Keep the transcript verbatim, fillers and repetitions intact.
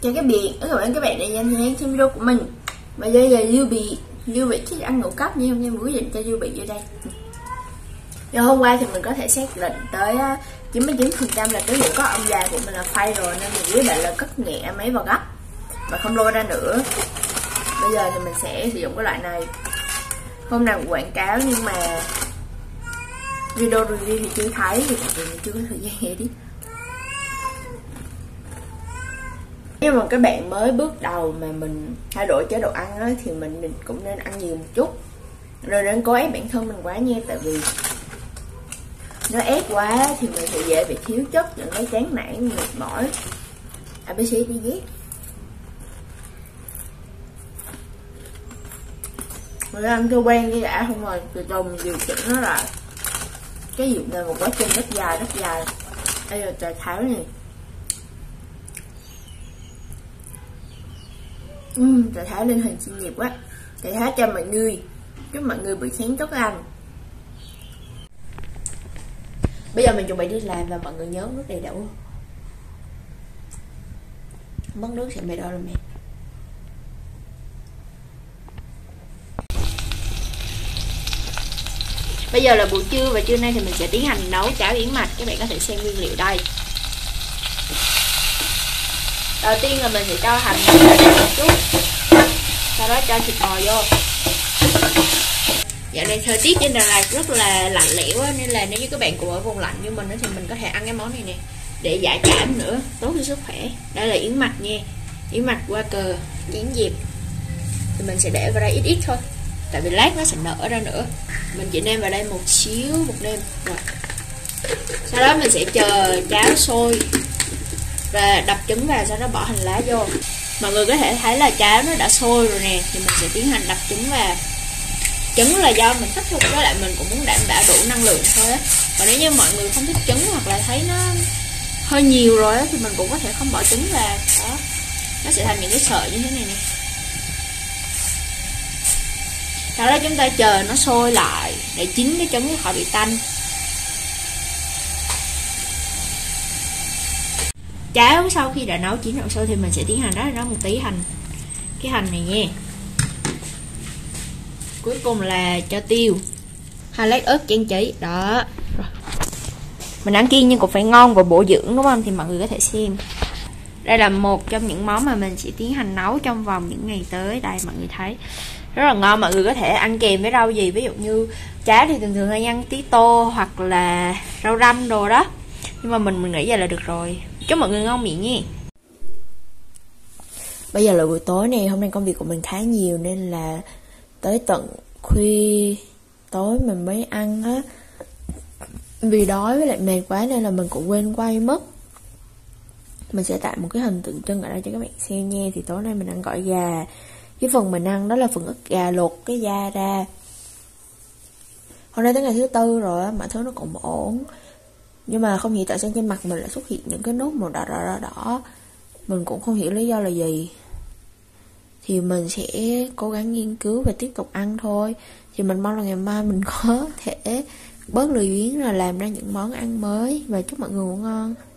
Chào các bạn, các bạn các bạn đã dành thời gian xem video của mình. Và bây giờ Lưu Bị Lưu Bị thích ăn ngũ cốc nha, nên quyết định cho Lưu Bị vô đây. Và hôm qua thì mình có thể xác định tới chín mươi chín phần trăm là cái ngũ cốc ông già của mình là phay rồi, nên mình quyết định là cất nhẹ máy vào gấp và không lôi ra nữa. Bây giờ thì mình sẽ sử dụng cái loại này. Hôm nào quảng cáo nhưng mà video review thì chưa thấy, thì mình chưa có thời gian nghe đi. Nếu mà các bạn mới bước đầu mà mình thay đổi chế độ ăn đó, thì mình cũng nên ăn nhiều một chút, rồi nên cố ép bản thân mình quá nha, tại vì nó ép quá thì mình sẽ dễ bị thiếu chất, dẫn đến chán nản, mệt mỏi, a bê xê, đê e mình ăn cho quen với đã, không rồi từ từ mình điều chỉnh nó lại. Cái việc này một quá trình rất dài rất dài. Đây là trà thảo này. Uhm, trà thảo lên hình xinh đẹp quá. Trà thảo cho mọi người, chúc mọi người buổi sáng tốt lành. Bây giờ mình chuẩn bị đi làm và mọi người nhớ nước đầy đủ. Mất nước sẽ bị đau rồi mẹ. Bây giờ là buổi trưa và trưa nay thì mình sẽ tiến hành nấu cháo yến mạch. Các bạn có thể xem nguyên liệu đây. Đầu tiên là mình sẽ cho hành một chút, sau đó cho thịt bò vô. Dạo này thời tiết trên Đà Lạt rất là lạnh lẽo á, nên là nếu như các bạn cũng ở vùng lạnh như mình thì mình có thể ăn cái món này nè, để giải cảm nữa, tốt cho sức khỏe. Đây là yến mạch nha, yến mạch qua cờ, yến dẹp. Thì mình sẽ để vào đây ít ít thôi, tại vì lát nó sẽ nở ra nữa. Mình chỉ nêm vào đây một xíu, một nêm rồi. Sau đó mình sẽ chờ cháo sôi và đập trứng vào, sau đó bỏ hành lá vô. Mọi người có thể thấy là cháo nó đã sôi rồi nè, thì mình sẽ tiến hành đập trứng vào. Trứng là do mình thích thôi, với lại mình cũng muốn đảm bảo đủ năng lượng thôi á. Còn nếu như mọi người không thích trứng hoặc là thấy nó hơi nhiều rồi á, thì mình cũng có thể không bỏ trứng vào. Đó, nó sẽ thành những cái sợi như thế này nè. Sau đó chúng ta chờ nó sôi lại để chín cái trứng khỏi bị tanh. Cháo sau khi đã nấu chín rồi sôi thì mình sẽ tiến hành đó là nấu một tí hành, cái hành này nha. Cuối cùng là cho tiêu, hai lát ớt trang trí đó. Rồi. Mình ăn kiêng nhưng cũng phải ngon và bổ dưỡng đúng không, thì mọi người có thể xem. Đây là một trong những món mà mình sẽ tiến hành nấu trong vòng những ngày tới. Đây mọi người thấy rất là ngon, mọi người có thể ăn kèm với rau gì, ví dụ như cháo thì thường thường hay ăn tí tô hoặc là rau răm đồ đó, nhưng mà mình mình nghĩ vậy là được rồi. Chúc mọi người ngon miệng nha. Bây giờ là buổi tối này, hôm nay công việc của mình khá nhiều nên là tới tận khuya tối mình mới ăn á. Vì đói với lại mệt quá nên là mình cũng quên quay mất. Mình sẽ tạo một cái hình tượng trưng ở đây cho các bạn xem nha. Thì tối nay mình ăn gỏi gà. Cái phần mình ăn đó là phần ức gà luộc cái da ra. Hôm nay tới ngày thứ tư rồi á, mọi thứ nó cũng ổn. Nhưng mà không hiểu tại sao trên mặt mình lại xuất hiện những cái nốt màu đỏ đỏ đỏ đỏ. Mình cũng không hiểu lý do là gì. Thì mình sẽ cố gắng nghiên cứu và tiếp tục ăn thôi. Thì mình mong là ngày mai mình có thể bớt lười biếng là làm ra những món ăn mới. Và chúc mọi người ngủ ngon.